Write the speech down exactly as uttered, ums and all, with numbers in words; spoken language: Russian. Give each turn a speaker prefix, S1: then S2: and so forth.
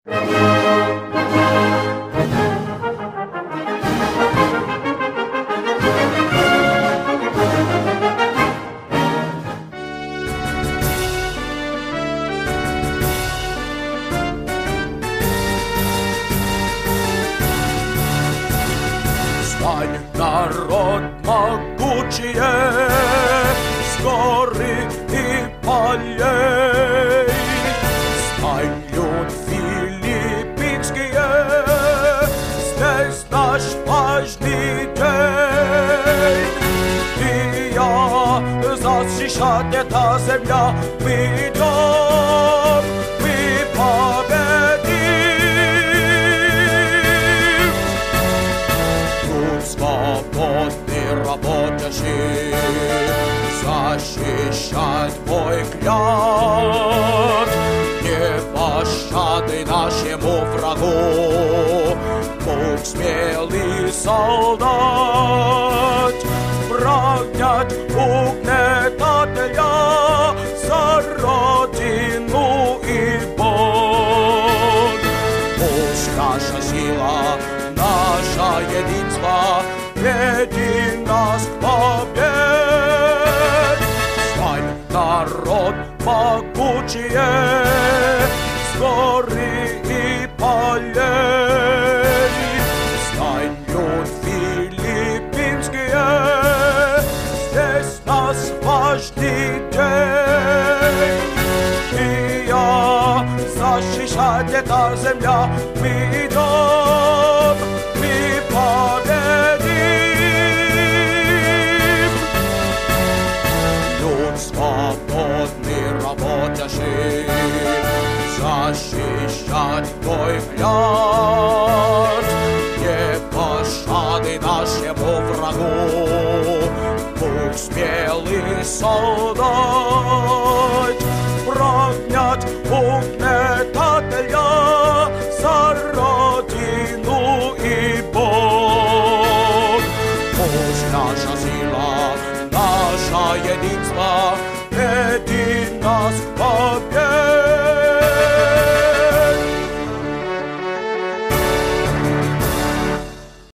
S1: Стань, народ могучие, с горы и полей. Стань, люд филиппинские, здесь наш важный день. Ты и я защищать эта земля, мы идем, мы победим. Тут свободный рабочий, защищать мой клят. Не пощады нашему врагу, Бог смелый солдат. Прогнать угнетателя за родину и Бог. Пусть наша сила, наше единство веди нас к победе. Стань, народ могучие, с горы и полей. Стань, люд филиппинские, здесь нас важный день. Ты и я защищать эта земля, мы идем, мы победим. Люд свободный рабочий, защищать твой взгляд. Не пощады нашему врагу, Бог смелый солдат. Прогнать угнетателя за родину и Бог. Пусть наша сила, наше единство веди нас